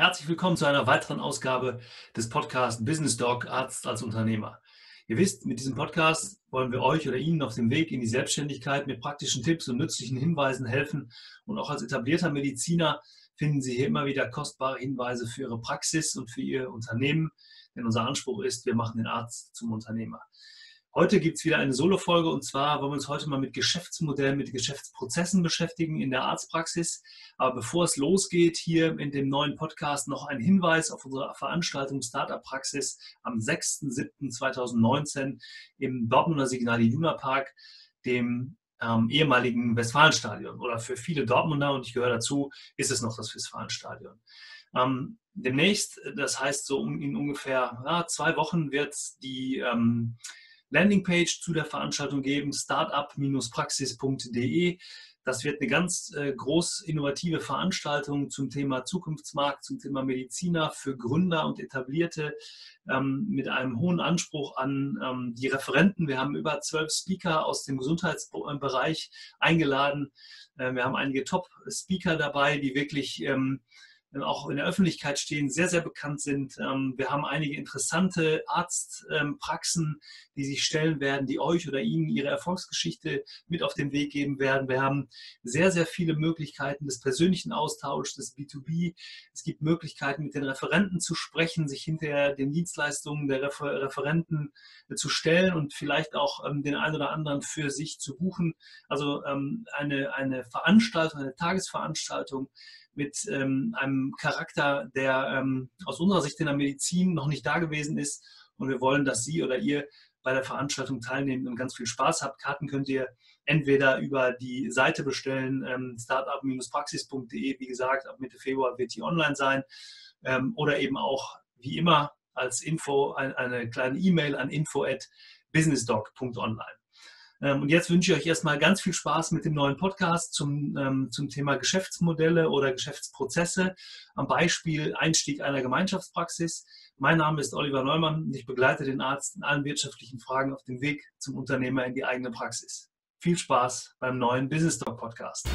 Herzlich willkommen zu einer weiteren Ausgabe des Podcasts Business Doc Arzt als Unternehmer. Ihr wisst, mit diesem Podcast wollen wir euch oder Ihnen auf dem Weg in die Selbstständigkeit mit praktischen Tipps und nützlichen Hinweisen helfen. Und auch als etablierter Mediziner finden Sie hier immer wieder kostbare Hinweise für Ihre Praxis und für Ihr Unternehmen. Denn unser Anspruch ist, wir machen den Arzt zum Unternehmer. Heute gibt es wieder eine Solo-Folge und zwar wollen wir uns heute mal mit Geschäftsmodellen, mit Geschäftsprozessen beschäftigen in der Arztpraxis. Aber bevor es losgeht, hier in dem neuen Podcast noch ein Hinweis auf unsere Veranstaltung Startup-Praxis am 6.7.2019 im Dortmunder Signal Iduna Park, dem ehemaligen Westfalenstadion. Oder für viele Dortmunder, und ich gehöre dazu, ist es noch das Westfalenstadion. Demnächst, das heißt so in ungefähr 2 Wochen, wird die Landingpage zu der Veranstaltung geben, startup-praxis.de. Das wird eine ganz groß innovative Veranstaltung zum Thema Zukunftsmarkt, zum Thema Mediziner für Gründer und Etablierte mit einem hohen Anspruch an die Referenten. Wir haben über 12 Speaker aus dem Gesundheitsbereich eingeladen. Wir haben einige Top-Speaker dabei, die wirklich auch in der Öffentlichkeit stehen, sehr, sehr bekannt sind. Wir haben einige interessante Arztpraxen, die sich stellen werden, die euch oder Ihnen ihre Erfolgsgeschichte mit auf den Weg geben werden. Wir haben sehr, sehr viele Möglichkeiten des persönlichen Austauschs, des B2B. Es gibt Möglichkeiten, mit den Referenten zu sprechen, sich hinterher den Dienstleistungen der Referenten zu stellen und vielleicht auch den einen oder anderen für sich zu buchen. Also eine Veranstaltung, eine Tagesveranstaltung, mit einem Charakter, der aus unserer Sicht in der Medizin noch nicht da gewesen ist. Und wir wollen, dass Sie oder ihr bei der Veranstaltung teilnehmt und ganz viel Spaß habt. Karten könnt ihr entweder über die Seite bestellen, startup-praxis.de. Wie gesagt, ab Mitte Februar wird die online sein. Oder eben auch, wie immer, als Info eine kleine E-Mail an info@businessdoc.online. Und jetzt wünsche ich euch erstmal ganz viel Spaß mit dem neuen Podcast zum Thema Geschäftsmodelle oder Geschäftsprozesse am Beispiel Einstieg einer Gemeinschaftspraxis. Mein Name ist Oliver Neumann und ich begleite den Arzt in allen wirtschaftlichen Fragen auf dem Weg zum Unternehmer in die eigene Praxis. Viel Spaß beim neuen Business Talk Podcast.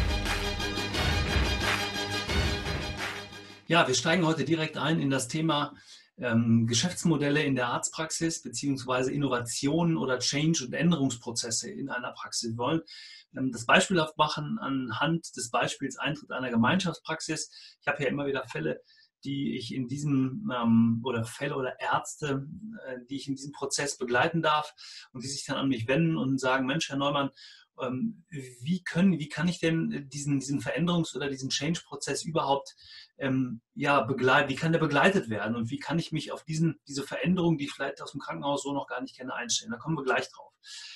Ja, wir steigen heute direkt ein in das Thema Geschäftsmodelle in der Arztpraxis beziehungsweise Innovationen oder Change- und Änderungsprozesse in einer Praxis. Wir wollen das beispielhaft machen anhand des Beispiels Eintritt einer Gemeinschaftspraxis. Ich habe ja immer wieder Fälle, die ich in diesem oder Fälle oder Ärzte, die ich in diesem Prozess begleiten darf und die sich dann an mich wenden und sagen, Mensch, Herr Neumann, wie kann ich denn diesen Veränderungs- oder diesen Change-Prozess überhaupt begleiten? Wie kann der begleitet werden? Und wie kann ich mich auf diese Veränderung, die ich vielleicht aus dem Krankenhaus so noch gar nicht kenne, einstellen? Da kommen wir gleich drauf.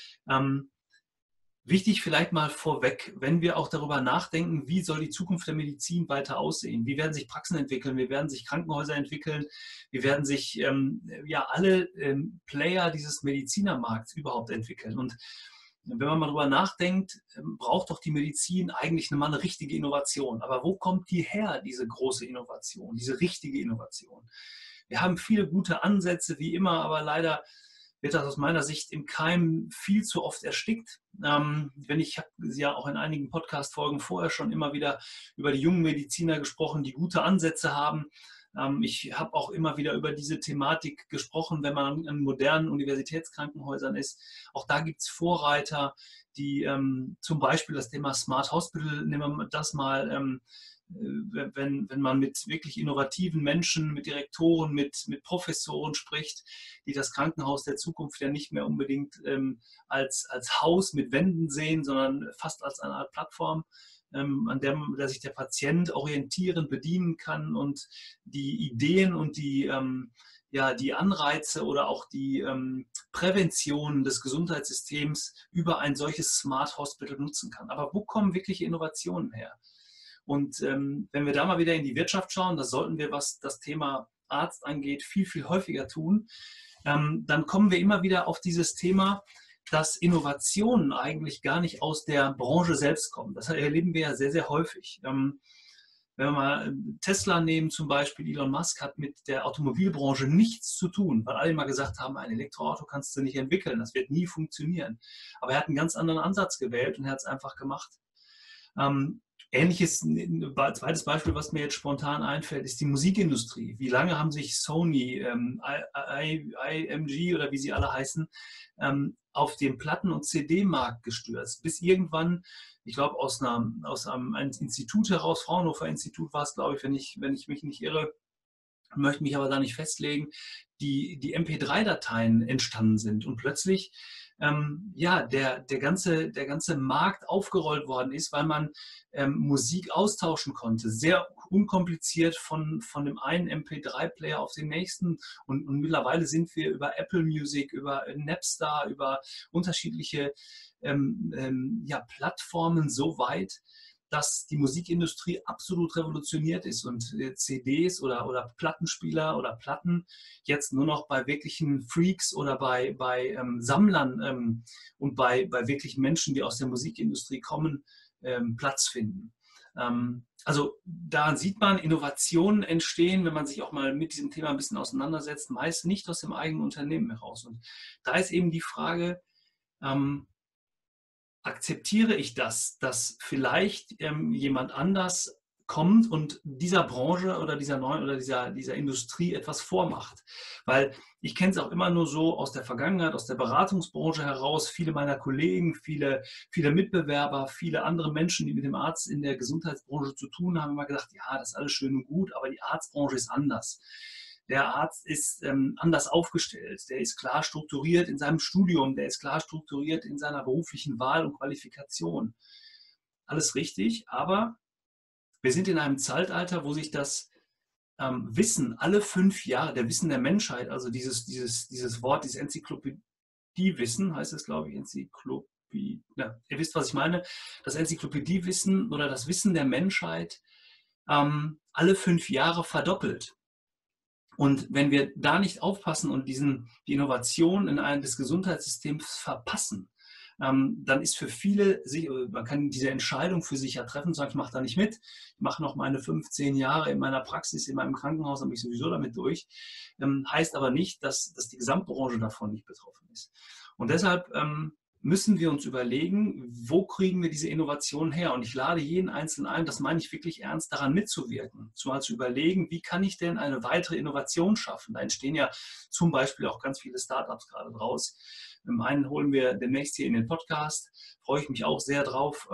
Wichtig vielleicht mal vorweg, wenn wir auch darüber nachdenken, wie soll die Zukunft der Medizin weiter aussehen? Wie werden sich Praxen entwickeln? Wie werden sich Krankenhäuser entwickeln? Wie werden sich alle Player dieses Medizinermarkts überhaupt entwickeln? Und wenn man mal darüber nachdenkt, braucht doch die Medizin eigentlich mal eine richtige Innovation. Aber wo kommt die her, diese große Innovation, diese richtige Innovation? Wir haben viele gute Ansätze, wie immer, aber leider wird das aus meiner Sicht im Keim viel zu oft erstickt. Ich habe ja auch in einigen Podcast-Folgen vorher schon immer wieder über die jungen Mediziner gesprochen, die gute Ansätze haben. Ich habe auch immer wieder über diese Thematik gesprochen, wenn man in modernen Universitätskrankenhäusern ist. Auch da gibt es Vorreiter, die zum Beispiel das Thema Smart Hospital, nehmen wir das mal, wenn man mit wirklich innovativen Menschen, mit Direktoren, mit Professoren spricht, die das Krankenhaus der Zukunft ja nicht mehr unbedingt als Haus mit Wänden sehen, sondern fast als eine Art Plattform, an der sich der Patient orientieren, bedienen kann und die Ideen und die Anreize oder auch die Prävention des Gesundheitssystems über ein solches Smart Hospital nutzen kann. Aber wo kommen wirkliche Innovationen her? Und wenn wir da mal wieder in die Wirtschaft schauen, das sollten wir, was das Thema Arzt angeht, viel, viel häufiger tun, dann kommen wir immer wieder auf dieses Thema, dass Innovationen eigentlich gar nicht aus der Branche selbst kommen. Das erleben wir ja sehr, sehr häufig. Wenn wir mal Tesla nehmen zum Beispiel, Elon Musk hat mit der Automobilbranche nichts zu tun, weil alle immer gesagt haben, ein Elektroauto kannst du nicht entwickeln, das wird nie funktionieren. Aber er hat einen ganz anderen Ansatz gewählt und er hat es einfach gemacht. Ähnliches, ein zweites Beispiel, was mir jetzt spontan einfällt, ist die Musikindustrie. Wie lange haben sich Sony, IMG oder wie sie alle heißen, auf den Platten- und CD-Markt gestürzt, bis irgendwann, ich glaube aus einem Institut heraus, Fraunhofer Institut war es, glaube ich, wenn ich mich nicht irre, möchte mich aber da nicht festlegen, die MP3-Dateien entstanden sind und plötzlich ja, der ganze Markt aufgerollt worden ist, weil man Musik austauschen konnte, sehr unkompliziert von dem einen MP3-Player auf den nächsten und mittlerweile sind wir über Apple Music, über Napster, über unterschiedliche ja, Plattformen so weit, dass die Musikindustrie absolut revolutioniert ist und CDs oder Plattenspieler oder Platten jetzt nur noch bei wirklichen Freaks oder bei Sammlern und bei wirklichen Menschen, die aus der Musikindustrie kommen, Platz finden. Also daran sieht man, Innovationen entstehen, wenn man sich auch mal mit diesem Thema ein bisschen auseinandersetzt, meist nicht aus dem eigenen Unternehmen heraus. Und da ist eben die Frage, akzeptiere ich das, dass vielleicht jemand anders kommt und dieser Branche oder dieser neuen oder dieser Industrie etwas vormacht. Weil ich kenne es auch immer nur so aus der Vergangenheit, aus der Beratungsbranche heraus. Viele meiner Kollegen, viele Mitbewerber, viele andere Menschen, die mit dem Arzt in der Gesundheitsbranche zu tun haben, immer gesagt, ja, das ist alles schön und gut, aber die Arztbranche ist anders. Der Arzt ist anders aufgestellt, der ist klar strukturiert in seinem Studium, der ist klar strukturiert in seiner beruflichen Wahl und Qualifikation. Alles richtig, aber wir sind in einem Zeitalter, wo sich das Wissen alle 5 Jahre, der Wissen der Menschheit, also dieses Wort, dieses Enzyklopädiewissen, heißt es, glaube ich, Enzyklopädie, ja, ihr wisst, was ich meine, das Enzyklopädiewissen oder das Wissen der Menschheit alle 5 Jahre verdoppelt. Und wenn wir da nicht aufpassen und die Innovation in einem des Gesundheitssystems verpassen, dann ist für viele, man kann diese Entscheidung für sich ja treffen, sagen, ich mache da nicht mit, ich mache noch meine 15 Jahre in meiner Praxis, in meinem Krankenhaus, habe ich sowieso damit durch, heißt aber nicht, dass die Gesamtbranche davon nicht betroffen ist. Und deshalb müssen wir uns überlegen, wo kriegen wir diese Innovationen her? Und ich lade jeden Einzelnen ein, das meine ich wirklich ernst, daran mitzuwirken. Zumal zu überlegen, wie kann ich denn eine weitere Innovation schaffen? Da entstehen ja zum Beispiel auch ganz viele Startups gerade draus. Einen holen wir demnächst hier in den Podcast, freue ich mich auch sehr drauf.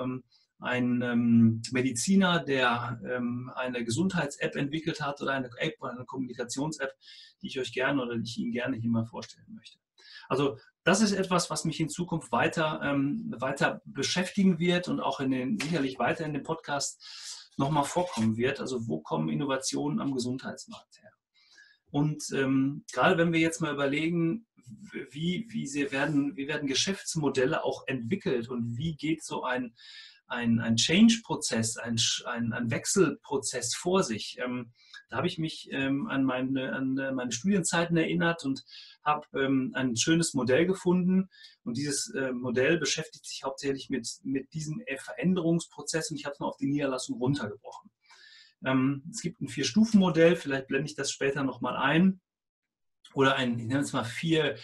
Ein Mediziner, der eine Gesundheits-App entwickelt hat oder eine App oder eine Kommunikations-App, die ich euch gerne oder die ich Ihnen gerne hier mal vorstellen möchte. Also das ist etwas, was mich in Zukunft weiter beschäftigen wird und auch sicherlich weiter in dem Podcast nochmal vorkommen wird. Also wo kommen Innovationen am Gesundheitsmarkt her? Und gerade wenn wir jetzt mal überlegen, wie werden Geschäftsmodelle auch entwickelt und wie geht so ein Change-Prozess, ein Wechselprozess vor sich. Da habe ich mich an meine Studienzeiten erinnert und habe ein schönes Modell gefunden. Und dieses Modell beschäftigt sich hauptsächlich mit diesem Veränderungsprozess und ich habe es mal auf die Niederlassung runtergebrochen. Es gibt ein 4-Stufen-Modell, vielleicht blende ich das später nochmal ein. Oder ich nenne es mal vier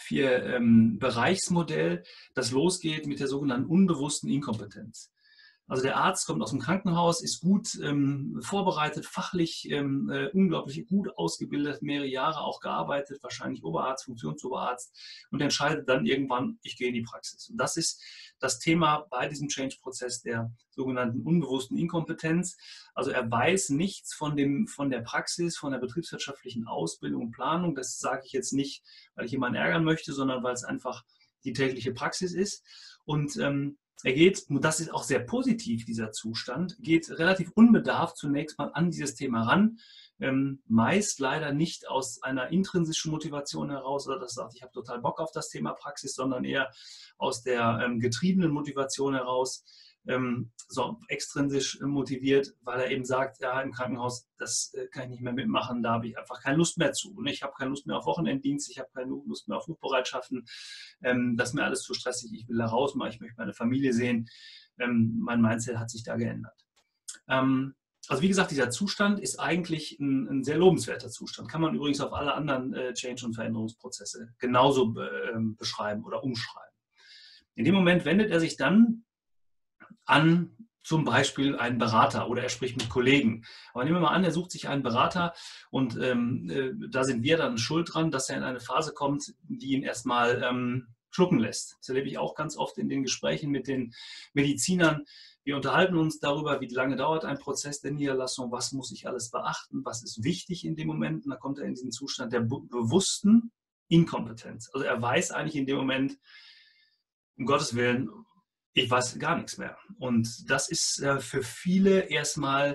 Bereichsmodell, das losgeht mit der sogenannten unbewussten Inkompetenz. Also der Arzt kommt aus dem Krankenhaus, ist gut vorbereitet, fachlich unglaublich gut ausgebildet, mehrere Jahre auch gearbeitet, wahrscheinlich Oberarzt, Funktionsoberarzt und entscheidet dann irgendwann, ich gehe in die Praxis. Und das ist das Thema bei diesem Change-Prozess der sogenannten unbewussten Inkompetenz. Also er weiß nichts von der Praxis, von der betriebswirtschaftlichen Ausbildung und Planung. Das sage ich jetzt nicht, weil ich jemanden ärgern möchte, sondern weil es einfach die tägliche Praxis ist. Und er geht, und das ist auch sehr positiv, dieser Zustand, geht relativ unbedarft zunächst mal an dieses Thema ran. Meist leider nicht aus einer intrinsischen Motivation heraus, oder das sagt, ich habe total Bock auf das Thema Praxis, sondern eher aus der getriebenen Motivation heraus, so extrinsisch motiviert, weil er eben sagt, ja, im Krankenhaus, das kann ich nicht mehr mitmachen, da habe ich einfach keine Lust mehr zu. Ich habe keine Lust mehr auf Wochenenddienst, ich habe keine Lust mehr auf Rufbereitschaften, das ist mir alles zu stressig, ich will da raus, ich möchte meine Familie sehen. Mein Mindset hat sich da geändert. Also wie gesagt, dieser Zustand ist eigentlich ein sehr lobenswerter Zustand. Kann man übrigens auf alle anderen Change- und Veränderungsprozesse genauso beschreiben oder umschreiben. In dem Moment wendet er sich dann an zum Beispiel einen Berater oder er spricht mit Kollegen. Aber nehmen wir mal an, er sucht sich einen Berater und da sind wir dann schuld dran, dass er in eine Phase kommt, die ihn erstmal schlucken lässt. Das erlebe ich auch ganz oft in den Gesprächen mit den Medizinern. Wir unterhalten uns darüber, wie lange dauert ein Prozess der Niederlassung, was muss ich alles beachten, was ist wichtig in dem Moment. Und da kommt er in diesen Zustand der bewussten Inkompetenz. Also er weiß eigentlich in dem Moment, um Gottes Willen, ich weiß gar nichts mehr. Und das ist für viele erstmal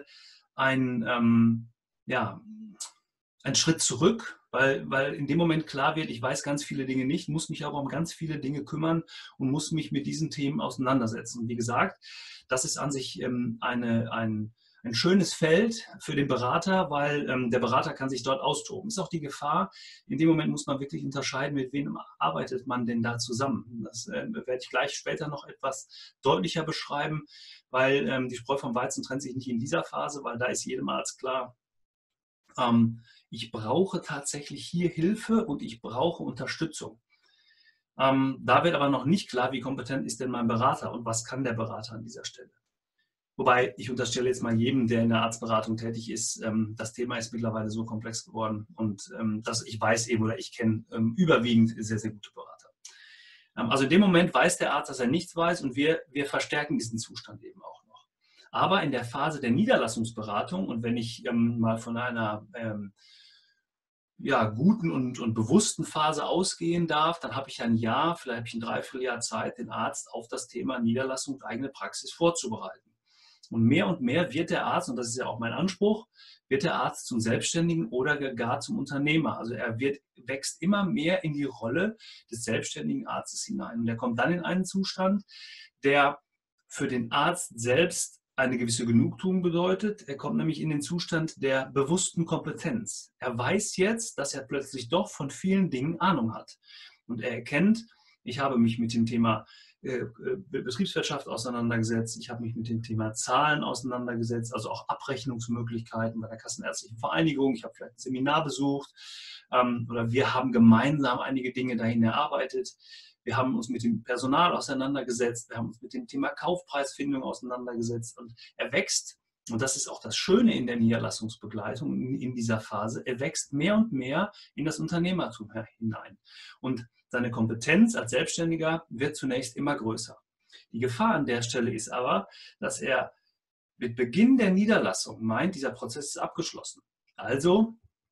ja, ein Schritt zurück, weil in dem Moment klar wird, ich weiß ganz viele Dinge nicht, muss mich aber um ganz viele Dinge kümmern und muss mich mit diesen Themen auseinandersetzen. Und wie gesagt, das ist an sich ein schönes Feld für den Berater, weil der Berater kann sich dort austoben. Ist auch die Gefahr, in dem Moment muss man wirklich unterscheiden, mit wem arbeitet man denn da zusammen. Das werde ich gleich später noch etwas deutlicher beschreiben, weil die Spreu vom Weizen trennt sich nicht in dieser Phase, weil da ist jedem Arzt klar, ich brauche tatsächlich hier Hilfe und ich brauche Unterstützung. Da wird aber noch nicht klar, wie kompetent ist denn mein Berater und was kann der Berater an dieser Stelle. Wobei, ich unterstelle jetzt mal jedem, der in der Arztberatung tätig ist, das Thema ist mittlerweile so komplex geworden und dass ich weiß eben oder ich kenne überwiegend sehr, sehr gute Berater. Also in dem Moment weiß der Arzt, dass er nichts weiß und wir verstärken diesen Zustand eben auch noch. Aber in der Phase der Niederlassungsberatung und wenn ich mal von einer guten und bewussten Phase ausgehen darf, dann habe ich ein Jahr, vielleicht ein Dreivierteljahr Zeit, den Arzt auf das Thema Niederlassung und eigene Praxis vorzubereiten. Und mehr wird der Arzt, und das ist ja auch mein Anspruch, wird der Arzt zum Selbstständigen oder gar zum Unternehmer. Also er wächst immer mehr in die Rolle des selbstständigen Arztes hinein. Und er kommt dann in einen Zustand, der für den Arzt selbst eine gewisse Genugtuung bedeutet. Er kommt nämlich in den Zustand der bewussten Kompetenz. Er weiß jetzt, dass er plötzlich doch von vielen Dingen Ahnung hat. Und er erkennt, ich habe mich mit dem Thema Betriebswirtschaft auseinandergesetzt, ich habe mich mit dem Thema Zahlen auseinandergesetzt, also auch Abrechnungsmöglichkeiten bei der Kassenärztlichen Vereinigung, ich habe vielleicht ein Seminar besucht oder wir haben gemeinsam einige Dinge dahin erarbeitet. Wir haben uns mit dem Personal auseinandergesetzt, wir haben uns mit dem Thema Kaufpreisfindung auseinandergesetzt und er wächst, und das ist auch das Schöne in der Niederlassungsbegleitung in dieser Phase, er wächst mehr und mehr in das Unternehmertum hinein. Und seine Kompetenz als Selbstständiger wird zunächst immer größer. Die Gefahr an der Stelle ist aber, dass er mit Beginn der Niederlassung meint, dieser Prozess ist abgeschlossen. Also,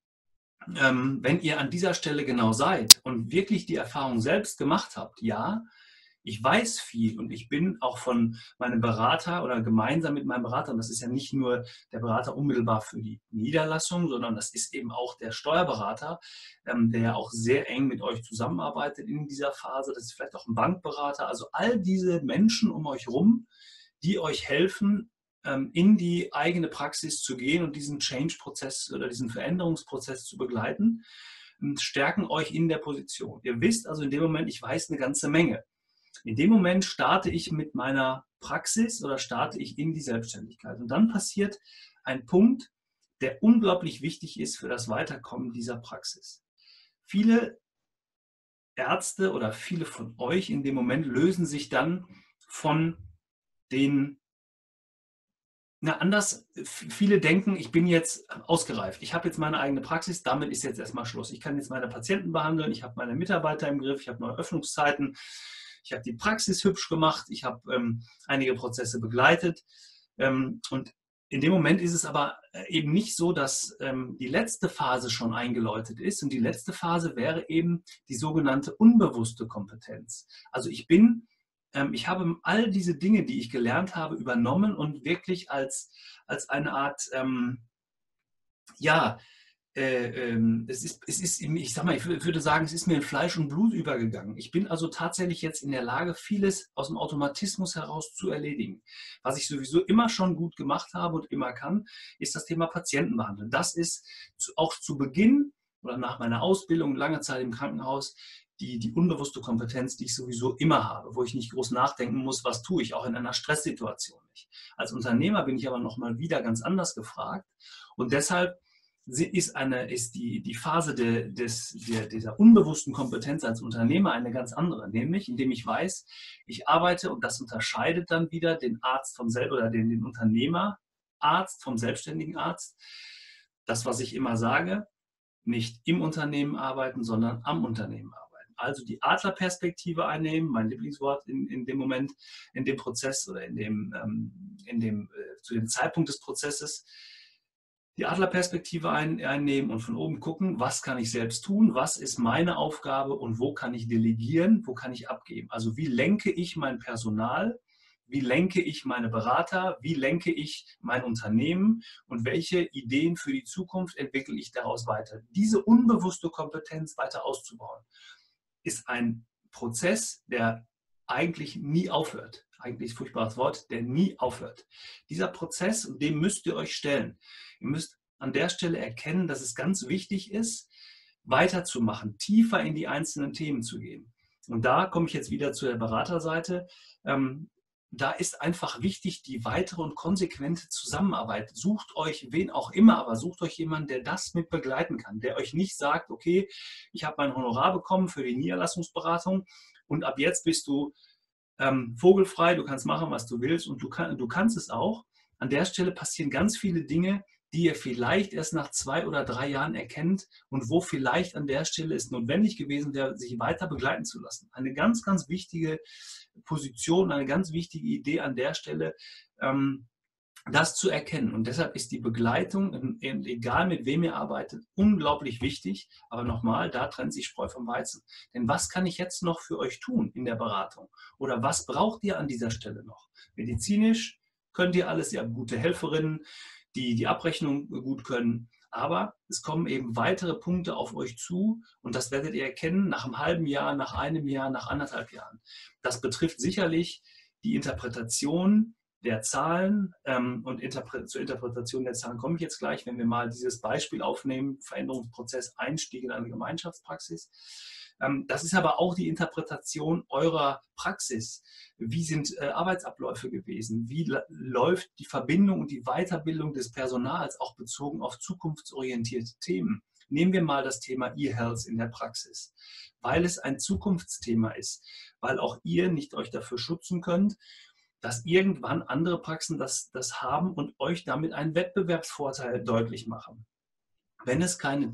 wenn ihr an dieser Stelle genau seid und wirklich die Erfahrung selbst gemacht habt, ja, ich weiß viel und ich bin auch von meinem Berater oder gemeinsam mit meinem Berater, und das ist ja nicht nur der Berater unmittelbar für die Niederlassung, sondern das ist eben auch der Steuerberater, der ja auch sehr eng mit euch zusammenarbeitet in dieser Phase. Das ist vielleicht auch ein Bankberater. Also all diese Menschen um euch rum, die euch helfen, in die eigene Praxis zu gehen und diesen Change-Prozess oder diesen Veränderungsprozess zu begleiten, stärken euch in der Position. Ihr wisst also in dem Moment, ich weiß eine ganze Menge. In dem Moment starte ich mit meiner Praxis oder starte ich in die Selbstständigkeit. Und dann passiert ein Punkt, der unglaublich wichtig ist für das Weiterkommen dieser Praxis. Viele Ärzte oder viele von euch in dem Moment lösen sich dann von den viele denken, ich bin jetzt ausgereift. Ich habe jetzt meine eigene Praxis, damit ist jetzt erstmal Schluss. Ich kann jetzt meine Patienten behandeln, ich habe meine Mitarbeiter im Griff, ich habe neue Öffnungszeiten, ich habe die Praxis hübsch gemacht, ich habe einige Prozesse begleitet. Und in dem Moment ist es aber eben nicht so, dass die letzte Phase schon eingeläutet ist. Und die letzte Phase wäre eben die sogenannte unbewusste Kompetenz. Also ich habe all diese Dinge, die ich gelernt habe, übernommen und wirklich als eine Art, ich sag mal, ich würde sagen, es ist mir in Fleisch und Blut übergegangen. Ich bin also tatsächlich jetzt in der Lage, vieles aus dem Automatismus heraus zu erledigen. Was ich sowieso immer schon gut gemacht habe und immer kann, ist das Thema Patientenbehandeln. Das ist auch zu Beginn oder nach meiner Ausbildung, lange Zeit im Krankenhaus, die unbewusste Kompetenz, die ich sowieso immer habe, wo ich nicht groß nachdenken muss, was tue ich, auch in einer Stresssituation nicht. Als Unternehmer bin ich aber nochmal wieder ganz anders gefragt und deshalb ist die Phase dieser unbewussten Kompetenz als Unternehmer eine ganz andere, nämlich indem ich weiß, ich arbeite, und das unterscheidet dann wieder den Arzt oder den Unternehmerarzt vom selbstständigen Arzt. Das, was ich immer sage, nicht im Unternehmen arbeiten, sondern am Unternehmen arbeiten. Also die Adlerperspektive einnehmen, mein Lieblingswort in dem Moment, in dem Prozess oder zu dem Zeitpunkt des Prozesses, die Adlerperspektive einnehmen und von oben gucken, was kann ich selbst tun, was ist meine Aufgabe und wo kann ich delegieren, wo kann ich abgeben. Also wie lenke ich mein Personal, wie lenke ich meine Berater, wie lenke ich mein Unternehmen und welche Ideen für die Zukunft entwickle ich daraus weiter. Diese unbewusste Kompetenz weiter auszubauen, ist ein Prozess, der eigentlich nie aufhört. Eigentlich ein furchtbares Wort, der nie aufhört. Dieser Prozess, dem müsst ihr euch stellen. Ihr müsst an der Stelle erkennen, dass es ganz wichtig ist, weiterzumachen, tiefer in die einzelnen Themen zu gehen. Und da komme ich jetzt wieder zu der Beraterseite. Da ist einfach wichtig die weitere und konsequente Zusammenarbeit. Sucht euch, wen auch immer, aber sucht euch jemanden, der das mit begleiten kann, der euch nicht sagt, okay, ich habe mein Honorar bekommen für die Niederlassungsberatung und ab jetzt bist du vogelfrei, du kannst machen, was du willst und du kannst es auch. An der Stelle passieren ganz viele Dinge, die ihr vielleicht erst nach 2 oder 3 Jahren erkennt und wo vielleicht an der Stelle es notwendig gewesen wäre, sich weiter begleiten zu lassen. Eine ganz, ganz wichtige Position, eine ganz wichtige Idee an der Stelle, das zu erkennen. Und deshalb ist die Begleitung, egal mit wem ihr arbeitet, unglaublich wichtig. Aber nochmal, da trennt sich Spreu vom Weizen. Denn was kann ich jetzt noch für euch tun in der Beratung? Oder was braucht ihr an dieser Stelle noch? Medizinisch könnt ihr alles, ihr habt gute Helferinnen, die die Abrechnung gut können. Aber es kommen eben weitere Punkte auf euch zu und das werdet ihr erkennen nach einem halben Jahr, nach einem Jahr, nach 1,5 Jahren. Das betrifft sicherlich die Interpretation der Zahlen und zur Interpretation der Zahlen komme ich jetzt gleich, wenn wir mal dieses Beispiel aufnehmen, Veränderungsprozess, Einstieg in eine Gemeinschaftspraxis. Das ist aber auch die Interpretation eurer Praxis. Wie sind Arbeitsabläufe gewesen? Wie läuft die Verbindung und die Weiterbildung des Personals, auch bezogen auf zukunftsorientierte Themen? Nehmen wir mal das Thema E-Health in der Praxis, weil es ein Zukunftsthema ist, weil auch ihr nicht euch dafür schützen könnt, dass irgendwann andere Praxen das haben und euch damit einen Wettbewerbsvorteil deutlich machen. Wenn es keine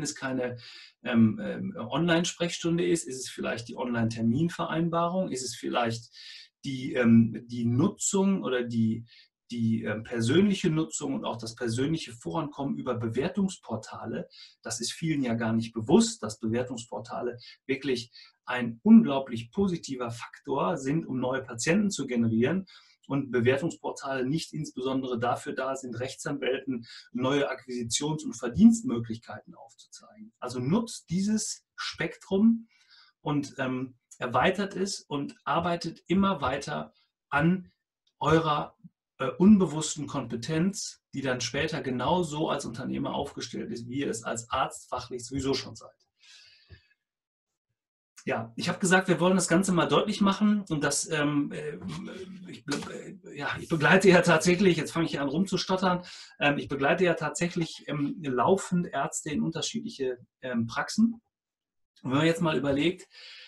Online-Sprechstunde ist, ist es vielleicht die Online-Terminvereinbarung, ist es vielleicht die Nutzung oder die persönliche Nutzung und auch das persönliche Vorankommen über Bewertungsportale. Das ist vielen ja gar nicht bewusst, dass Bewertungsportale wirklich ein unglaublich positiver Faktor sind, um neue Patienten zu generieren. Und Bewertungsportale nicht insbesondere dafür da sind, Rechtsanwälten neue Akquisitions- und Verdienstmöglichkeiten aufzuzeigen. Also nutzt dieses Spektrum und erweitert es und arbeitet immer weiter an eurer unbewussten Kompetenz, die dann später genauso als Unternehmer aufgestellt ist, wie ihr es als Arzt fachlich sowieso schon seid. Ja, ich habe gesagt, wir wollen das Ganze mal deutlich machen und das, ich begleite ja tatsächlich, jetzt fange ich an rumzustottern, ich begleite ja tatsächlich laufend Ärzte in unterschiedliche Praxen. Und wenn man jetzt mal überlegt,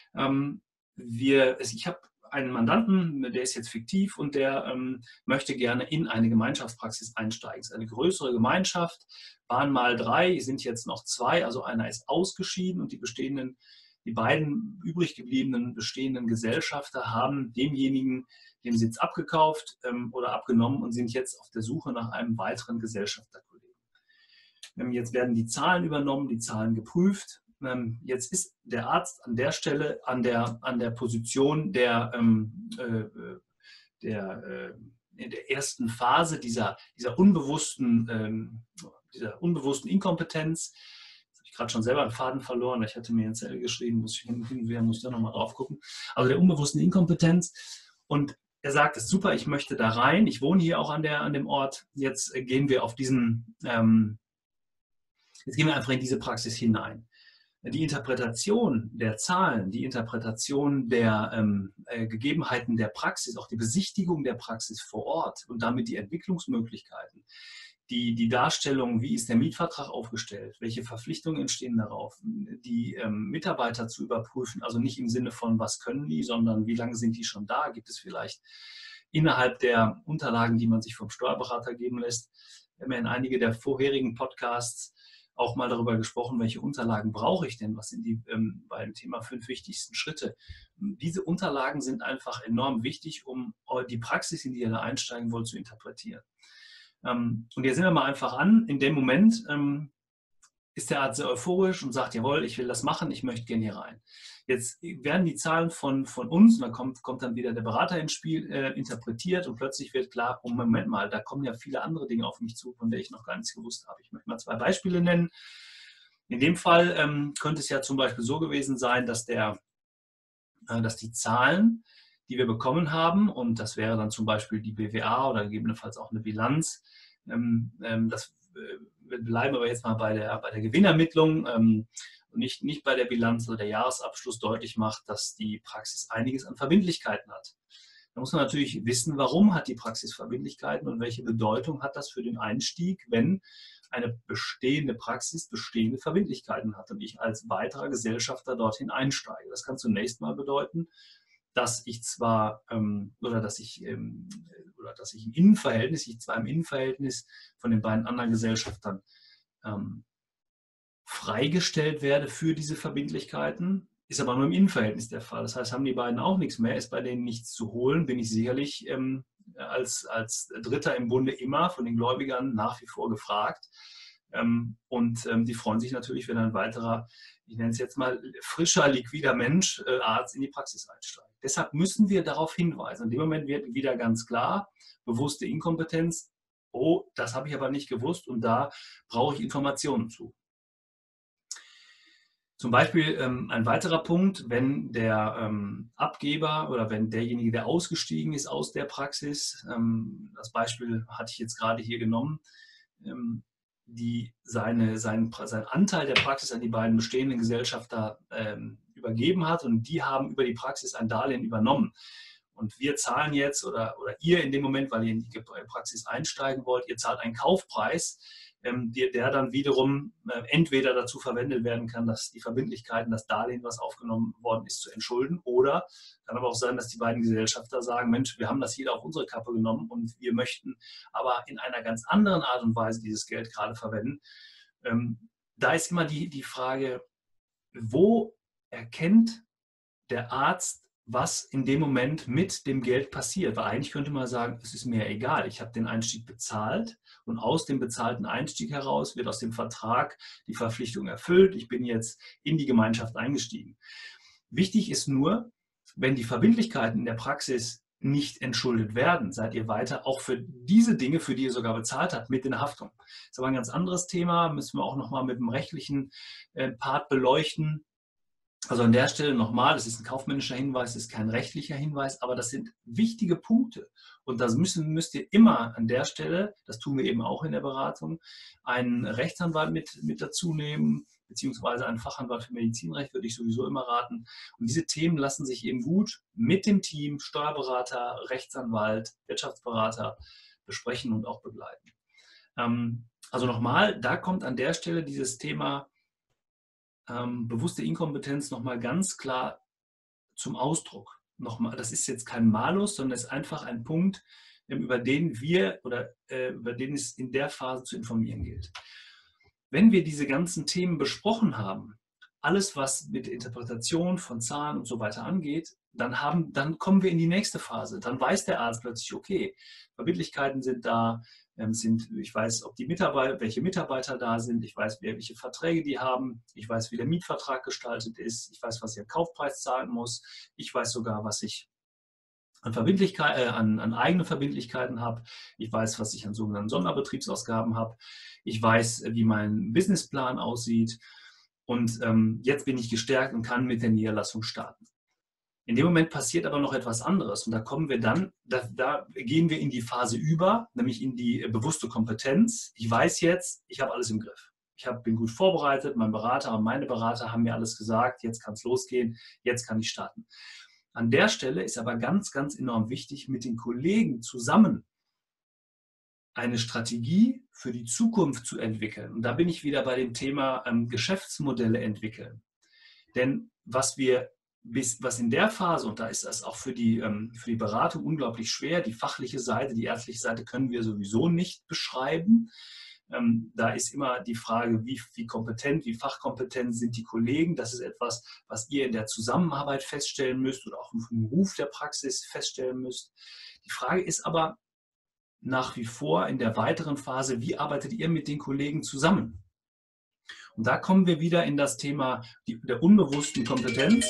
ich habe einen Mandanten, der ist jetzt fiktiv und der möchte gerne in eine Gemeinschaftspraxis einsteigen. Es ist eine größere Gemeinschaft, waren mal 3, sind jetzt noch 2, also einer ist ausgeschieden und die beiden übrig gebliebenen bestehenden Gesellschafter haben demjenigen den Sitz abgekauft oder abgenommen und sind jetzt auf der Suche nach einem weiteren Gesellschafterkollegen. Jetzt werden die Zahlen übernommen, die Zahlen geprüft. Jetzt ist der Arzt an der Stelle, an der Position in der ersten Phase dieser unbewussten Inkompetenz. Gerade schon selber einen Faden verloren. Ich hatte mir einen Zettel geschrieben, muss ich da nochmal drauf gucken. Also der unbewussten Inkompetenz. Und er sagt, es ist super, ich möchte da rein. Ich wohne hier auch an dem Ort. Jetzt gehen wir einfach in diese Praxis hinein. Die Interpretation der Zahlen, die Interpretation der Gegebenheiten der Praxis, auch die Besichtigung der Praxis vor Ort und damit die Entwicklungsmöglichkeiten, die Darstellung, wie ist der Mietvertrag aufgestellt, welche Verpflichtungen entstehen darauf, die Mitarbeiter zu überprüfen, also nicht im Sinne von, was können die, sondern wie lange sind die schon da, gibt es vielleicht innerhalb der Unterlagen, die man sich vom Steuerberater geben lässt. Wir haben ja in einige der vorherigen Podcasts auch mal darüber gesprochen, welche Unterlagen brauche ich denn, was sind die beim Thema 5 wichtigsten Schritte. Diese Unterlagen sind einfach enorm wichtig, um die Praxis, in die ihr da einsteigen wollt, zu interpretieren. Und hier sind wir mal einfach an. In dem Moment ist der Arzt sehr euphorisch und sagt, jawohl, ich will das machen, ich möchte gerne hier rein. Jetzt werden die Zahlen von uns, und dann kommt dann wieder der Berater ins Spiel, interpretiert und plötzlich wird klar, oh Moment mal, da kommen ja viele andere Dinge auf mich zu, von denen ich noch gar nichts gewusst habe. Ich möchte mal 2 Beispiele nennen. In dem Fall könnte es ja zum Beispiel so gewesen sein, dass die Zahlen, die wir bekommen haben, und das wäre dann zum Beispiel die BWA oder gegebenenfalls auch eine Bilanz, wir bleiben aber jetzt mal bei der Gewinnermittlung und nicht bei der Bilanz oder der Jahresabschluss deutlich macht, dass die Praxis einiges an Verbindlichkeiten hat. Da muss man natürlich wissen, warum hat die Praxis Verbindlichkeiten und welche Bedeutung hat das für den Einstieg, wenn eine bestehende Praxis bestehende Verbindlichkeiten hat und ich als weiterer Gesellschafter dorthin einsteige. Das kann zunächst mal bedeuten, dass ich zwar dass ich im Innenverhältnis von den beiden anderen Gesellschaftern freigestellt werde für diese Verbindlichkeiten, ist aber nur im Innenverhältnis der Fall. Das heißt, haben die beiden auch nichts mehr, ist bei denen nichts zu holen, bin ich sicherlich als Dritter im Bunde immer von den Gläubigern nach wie vor gefragt. Die freuen sich natürlich, wenn ein weiterer, ich nenne es jetzt mal frischer, liquider Mensch, Arzt in die Praxis einsteigt. Deshalb müssen wir darauf hinweisen. In dem Moment wird wieder ganz klar, bewusste Inkompetenz, oh, das habe ich aber nicht gewusst und da brauche ich Informationen zu. Zum Beispiel ein weiterer Punkt, wenn der Abgeber oder wenn derjenige, der ausgestiegen ist aus der Praxis, das Beispiel hatte ich jetzt gerade hier genommen, seinen Anteil der Praxis an die beiden bestehenden Gesellschafter übergeben hat und die haben über die Praxis ein Darlehen übernommen. Und wir zahlen jetzt oder ihr in dem Moment, weil ihr in die Praxis einsteigen wollt, ihr zahlt einen Kaufpreis, der dann wiederum entweder dazu verwendet werden kann, dass die Verbindlichkeiten, das Darlehen, was aufgenommen worden ist, zu entschulden, oder kann aber auch sein, dass die beiden Gesellschafter sagen, Mensch, wir haben das jeder auf unsere Kappe genommen und wir möchten aber in einer ganz anderen Art und Weise dieses Geld gerade verwenden. Da ist immer die Frage, wo erkennt der Arzt, was in dem Moment mit dem Geld passiert. Weil eigentlich könnte man sagen, es ist mir egal, ich habe den Einstieg bezahlt und aus dem bezahlten Einstieg heraus wird aus dem Vertrag die Verpflichtung erfüllt, ich bin jetzt in die Gemeinschaft eingestiegen. Wichtig ist nur, wenn die Verbindlichkeiten in der Praxis nicht entschuldet werden, seid ihr weiter auch für diese Dinge, für die ihr sogar bezahlt habt, mit in der Haftung. Das ist aber ein ganz anderes Thema, müssen wir auch nochmal mit dem rechtlichen Part beleuchten. Also an der Stelle nochmal, das ist ein kaufmännischer Hinweis, das ist kein rechtlicher Hinweis, aber das sind wichtige Punkte. Und das müsst ihr immer an der Stelle, das tun wir eben auch in der Beratung, einen Rechtsanwalt mit dazu nehmen, beziehungsweise einen Fachanwalt für Medizinrecht, würde ich sowieso immer raten. Und diese Themen lassen sich eben gut mit dem Team, Steuerberater, Rechtsanwalt, Wirtschaftsberater besprechen und auch begleiten. Also nochmal, da kommt an der Stelle dieses Thema bewusste Inkompetenz nochmal ganz klar zum Ausdruck. Nochmal, das ist jetzt kein Malus, sondern es ist einfach ein Punkt, über den über den es in der Phase zu informieren gilt. Wenn wir diese ganzen Themen besprochen haben, alles was mit Interpretation von Zahlen und so weiter angeht, dann kommen wir in die nächste Phase. Dann weiß der Arzt plötzlich, okay, Verbindlichkeiten sind da, ich weiß, welche Mitarbeiter da sind, ich weiß, welche Verträge die haben, ich weiß, wie der Mietvertrag gestaltet ist, ich weiß, was ich an Kaufpreis zahlen muss, ich weiß sogar, was ich an eigene Verbindlichkeiten habe, ich weiß, was ich an sogenannten Sonderbetriebsausgaben habe, ich weiß, wie mein Businessplan aussieht und jetzt bin ich gestärkt und kann mit der Niederlassung starten. In dem Moment passiert aber noch etwas anderes und da kommen wir dann, da gehen wir in die Phase über, nämlich in die bewusste Kompetenz. Ich weiß jetzt, ich habe alles im Griff. Bin gut vorbereitet, mein Berater und meine Berater haben mir alles gesagt, jetzt kann es losgehen, jetzt kann ich starten. An der Stelle ist aber ganz, ganz enorm wichtig, mit den Kollegen zusammen eine Strategie für die Zukunft zu entwickeln. Und da bin ich wieder bei dem Thema Geschäftsmodelle entwickeln. Denn was in der Phase, und da ist das auch für die Beratung unglaublich schwer, die fachliche Seite, die ärztliche Seite können wir sowieso nicht beschreiben. Da ist immer die Frage, wie kompetent, wie fachkompetent sind die Kollegen. Das ist etwas, was ihr in der Zusammenarbeit feststellen müsst oder auch im Ruf der Praxis feststellen müsst. Die Frage ist aber nach wie vor in der weiteren Phase, wie arbeitet ihr mit den Kollegen zusammen? Und da kommen wir wieder in das Thema der unbewussten Kompetenz.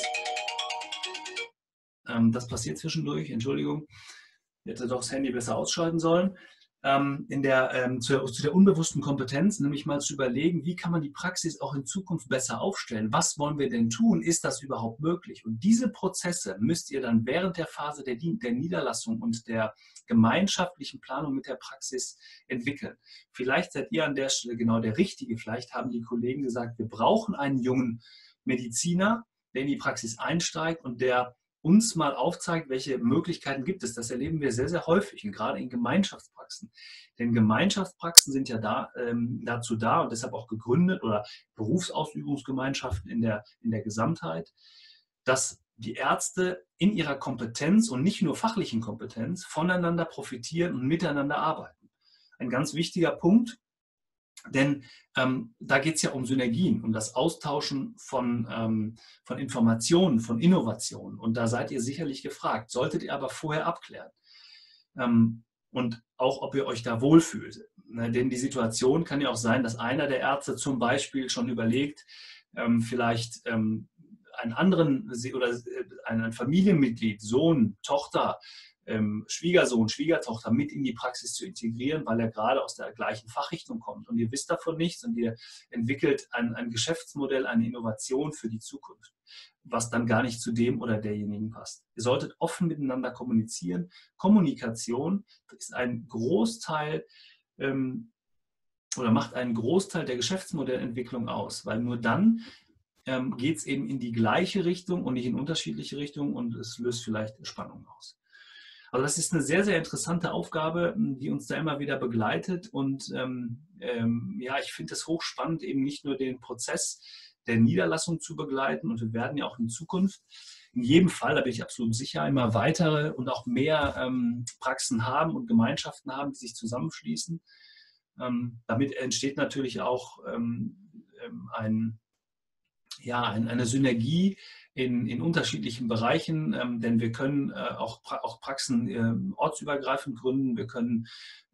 Das passiert zwischendurch, Entschuldigung. Ich hätte doch das Handy besser ausschalten sollen. Zu der unbewussten Kompetenz, nämlich mal zu überlegen, wie kann man die Praxis auch in Zukunft besser aufstellen? Was wollen wir denn tun? Ist das überhaupt möglich? Und diese Prozesse müsst ihr dann während der Phase der Niederlassung und der gemeinschaftlichen Planung mit der Praxis entwickeln. Vielleicht seid ihr an der Stelle genau der Richtige. Vielleicht haben die Kollegen gesagt, wir brauchen einen jungen Mediziner, der in die Praxis einsteigt und der uns mal aufzeigt, welche Möglichkeiten gibt es. Das erleben wir sehr, sehr häufig, und gerade in Gemeinschaftspraxen. Denn Gemeinschaftspraxen sind ja dazu da und deshalb auch gegründet, oder Berufsausübungsgemeinschaften in der Gesamtheit, dass die Ärzte in ihrer Kompetenz und nicht nur fachlichen Kompetenz voneinander profitieren und miteinander arbeiten. Ein ganz wichtiger Punkt. Denn da geht es ja um Synergien, um das Austauschen von Informationen, von Innovationen. Und da seid ihr sicherlich gefragt. Solltet ihr aber vorher abklären. Und auch, ob ihr euch da wohlfühlt. Denn die Situation kann ja auch sein, dass einer der Ärzte zum Beispiel schon überlegt, vielleicht einen anderen oder ein Familienmitglied, Sohn, Tochter, Schwiegersohn, Schwiegertochter mit in die Praxis zu integrieren, weil er gerade aus der gleichen Fachrichtung kommt. Und ihr wisst davon nichts und ihr entwickelt ein Geschäftsmodell, eine Innovation für die Zukunft, was dann gar nicht zu dem oder derjenigen passt. Ihr solltet offen miteinander kommunizieren. Kommunikation ist ein Großteil oder macht einen Großteil der Geschäftsmodellentwicklung aus, weil nur dann geht es eben in die gleiche Richtung und nicht in unterschiedliche Richtungen und es löst vielleicht Spannungen aus. Also das ist eine sehr, sehr interessante Aufgabe, die uns da immer wieder begleitet. Und ja, ich finde es hochspannend, eben nicht nur den Prozess der Niederlassung zu begleiten. Und wir werden ja auch in Zukunft in jedem Fall, da bin ich absolut sicher, immer weitere und auch mehr Praxen haben und Gemeinschaften haben, die sich zusammenschließen. Damit entsteht natürlich auch eine Synergie in unterschiedlichen Bereichen, denn wir können auch Praxen ortsübergreifend gründen. Wir können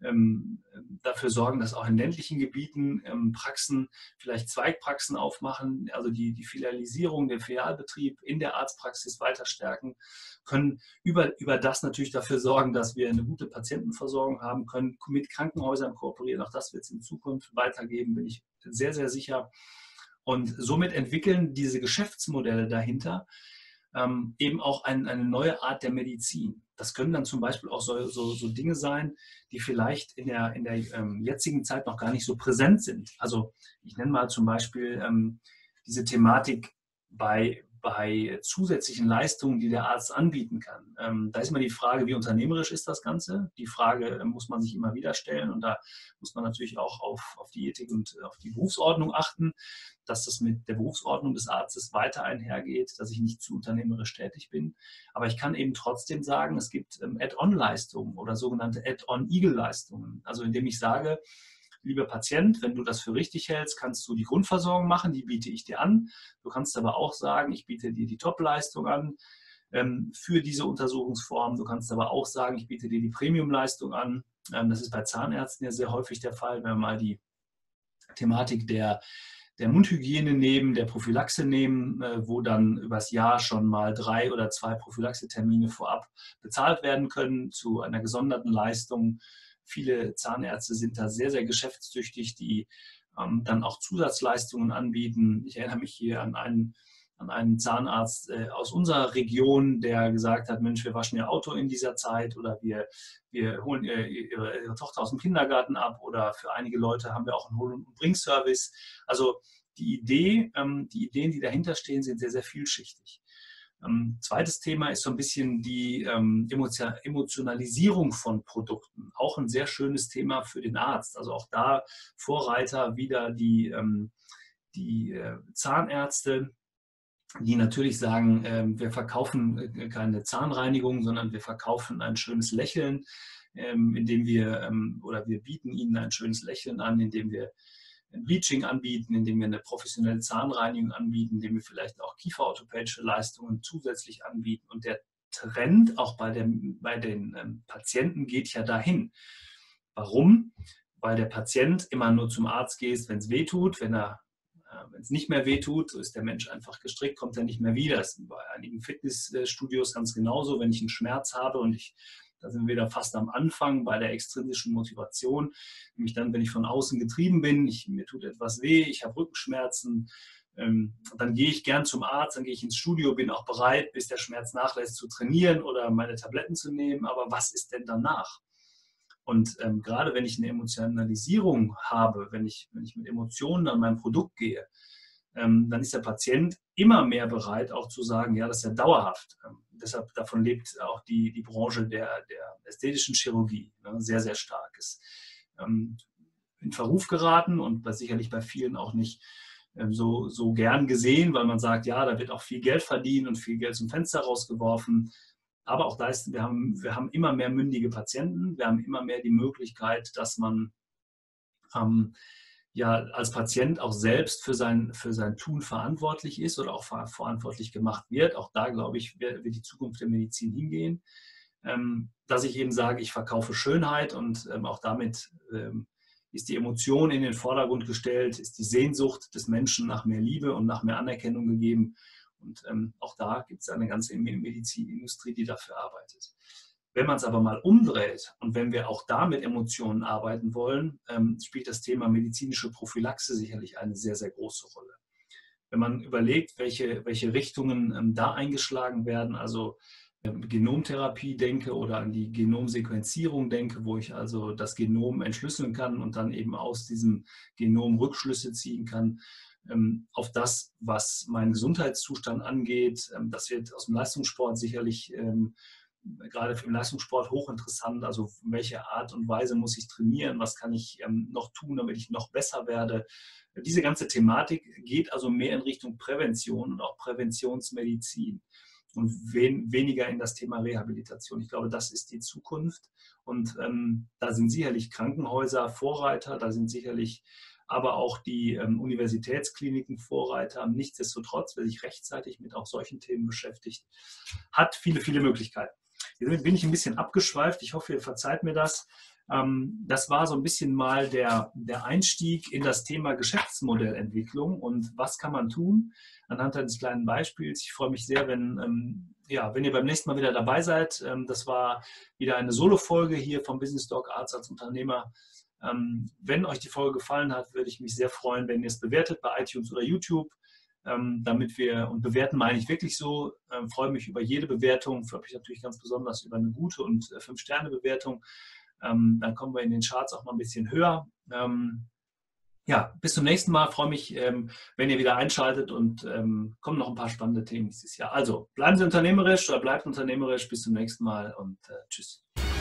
dafür sorgen, dass auch in ländlichen Gebieten Praxen, vielleicht Zweigpraxen aufmachen, also die Filialisierung, der Filialbetrieb in der Arztpraxis weiter stärken, können über das natürlich dafür sorgen, dass wir eine gute Patientenversorgung haben, können mit Krankenhäusern kooperieren. Auch das wird es in Zukunft weitergeben, bin ich sehr, sehr sicher. Und somit entwickeln diese Geschäftsmodelle dahinter eben auch eine neue Art der Medizin. Das können dann zum Beispiel auch so Dinge sein, die vielleicht in der jetzigen Zeit noch gar nicht so präsent sind. Also ich nenne mal zum Beispiel diese Thematik bei zusätzlichen Leistungen, die der Arzt anbieten kann. Da ist immer die Frage, wie unternehmerisch ist das Ganze? Die Frage muss man sich immer wieder stellen und da muss man natürlich auch auf die Ethik und auf die Berufsordnung achten, dass das mit der Berufsordnung des Arztes weiter einhergeht, dass ich nicht zu unternehmerisch tätig bin. Aber ich kann eben trotzdem sagen, es gibt Add-on-Leistungen oder sogenannte Add-on-Eagle-Leistungen. Also indem ich sage, lieber Patient, wenn du das für richtig hältst, kannst du die Grundversorgung machen, die biete ich dir an. Du kannst aber auch sagen, ich biete dir die Top-Leistung an für diese Untersuchungsform. Du kannst aber auch sagen, ich biete dir die Premium-Leistung an. Das ist bei Zahnärzten ja sehr häufig der Fall, wenn wir mal die Thematik der Mundhygiene nehmen, der Prophylaxe nehmen, wo dann übers Jahr schon mal 3 oder 2 Prophylaxe-Termine vorab bezahlt werden können zu einer gesonderten Leistung. Viele Zahnärzte sind da sehr, sehr geschäftstüchtig, die dann auch Zusatzleistungen anbieten. Ich erinnere mich hier an einen Zahnarzt aus unserer Region, der gesagt hat, Mensch, wir waschen Ihr Auto in dieser Zeit oder wir holen ihre Tochter aus dem Kindergarten ab oder für einige Leute haben wir auch einen Hol- und Bring-Service. Also die Ideen, die dahinter stehen, sind sehr, sehr vielschichtig. Zweites Thema ist so ein bisschen die Emotionalisierung von Produkten. Auch ein sehr schönes Thema für den Arzt. Also auch da Vorreiter wieder die Zahnärzte, die natürlich sagen, wir verkaufen keine Zahnreinigung, sondern wir verkaufen ein schönes Lächeln, indem wir oder wir bieten ihnen ein schönes Lächeln an, indem wir ein Bleaching anbieten, indem wir eine professionelle Zahnreinigung anbieten, indem wir vielleicht auch kieferorthopädische Leistungen zusätzlich anbieten. Und der Trend auch bei den Patienten geht ja dahin. Warum? Weil der Patient immer nur zum Arzt geht, wenn es weh tut. Wenn es nicht mehr weh tut, so ist der Mensch einfach gestrickt, kommt er nicht mehr wieder. Das ist bei einigen Fitnessstudios ganz genauso. Wenn ich einen Schmerz habe und da sind wir wieder fast am Anfang bei der extrinsischen Motivation, nämlich dann, wenn ich von außen getrieben bin, mir tut etwas weh, ich habe Rückenschmerzen, dann gehe ich gern zum Arzt, dann gehe ich ins Studio, bin auch bereit, bis der Schmerz nachlässt, zu trainieren oder meine Tabletten zu nehmen. Aber was ist denn danach? Und gerade wenn ich eine Emotionalisierung habe, wenn ich mit Emotionen an mein Produkt gehe, dann ist der Patient immer mehr bereit, auch zu sagen, ja, das ist ja dauerhaft. Deshalb davon lebt auch die Branche der ästhetischen Chirurgie, ne, sehr, sehr stark. Ist in Verruf geraten und sicherlich bei vielen auch nicht so gern gesehen, weil man sagt, ja, da wird auch viel Geld verdient und viel Geld zum Fenster rausgeworfen. Aber auch da wir haben immer mehr mündige Patienten, wir haben immer mehr die Möglichkeit, dass man ja als Patient auch selbst für sein Tun verantwortlich ist oder auch verantwortlich gemacht wird. Auch da, glaube ich, wird die Zukunft der Medizin hingehen. Dass ich eben sage, ich verkaufe Schönheit und auch damit ist die Emotion in den Vordergrund gestellt, ist die Sehnsucht des Menschen nach mehr Liebe und nach mehr Anerkennung gegeben. Und auch da gibt es eine ganze Medizinindustrie, die dafür arbeitet. Wenn man es aber mal umdreht und wenn wir auch da mit Emotionen arbeiten wollen, spielt das Thema medizinische Prophylaxe sicherlich eine sehr, sehr große Rolle. Wenn man überlegt, welche Richtungen da eingeschlagen werden, also Genomtherapie denke oder an die Genomsequenzierung denke, wo ich also das Genom entschlüsseln kann und dann eben aus diesem Genom Rückschlüsse ziehen kann, auf das, was meinen Gesundheitszustand angeht. Das wird aus dem Leistungssport sicherlich gerade für den Leistungssport hochinteressant. Also welche Art und Weise muss ich trainieren? Was kann ich noch tun, damit ich noch besser werde? Diese ganze Thematik geht also mehr in Richtung Prävention und auch Präventionsmedizin und weniger in das Thema Rehabilitation. Ich glaube, das ist die Zukunft. Und da sind sicherlich Krankenhäuser Vorreiter, da sind sicherlich aber auch die Universitätskliniken Vorreiter. Nichtsdestotrotz, wer sich rechtzeitig mit auch solchen Themen beschäftigt, hat viele, viele Möglichkeiten. Jetzt bin ich ein bisschen abgeschweift. Ich hoffe, ihr verzeiht mir das. Das war so ein bisschen mal der Einstieg in das Thema Geschäftsmodellentwicklung und was kann man tun anhand eines kleinen Beispiels. Ich freue mich sehr, wenn ihr beim nächsten Mal wieder dabei seid. Das war wieder eine Solo-Folge hier vom Business Doc Arzt als Unternehmer. Wenn euch die Folge gefallen hat, würde ich mich sehr freuen, wenn ihr es bewertet bei iTunes oder YouTube. Und bewerten meine ich wirklich so, freue mich über jede Bewertung, freue mich natürlich ganz besonders über eine gute und 5-Sterne-Bewertung. Dann kommen wir in den Charts auch mal ein bisschen höher. Bis zum nächsten Mal, freue mich, wenn ihr wieder einschaltet und kommen noch ein paar spannende Themen dieses Jahr. Also bleiben Sie unternehmerisch oder bleibt unternehmerisch, bis zum nächsten Mal und tschüss.